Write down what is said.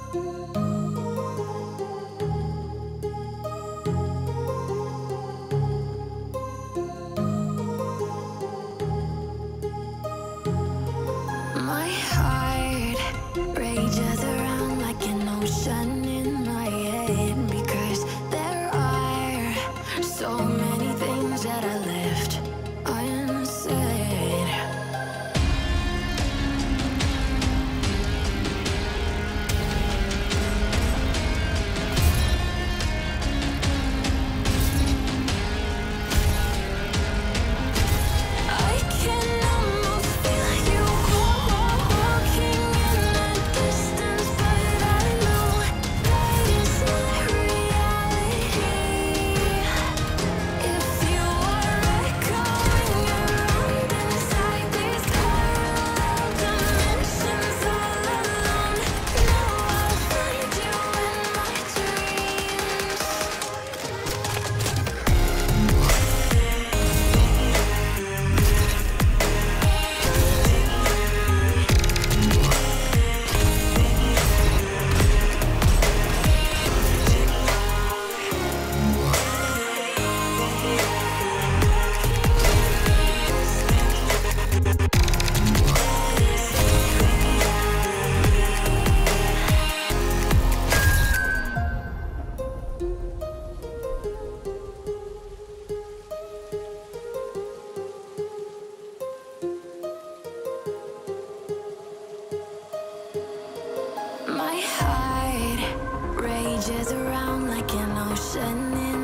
My heart rages around like an ocean in my head, because there are so many things that I left unsaid. I can almost feel you walking in the distance, but I know that it's not reality. If you are echoing around inside these parallel dimensions all alone, know I'll find you in my dreams. My heart rages around like an ocean in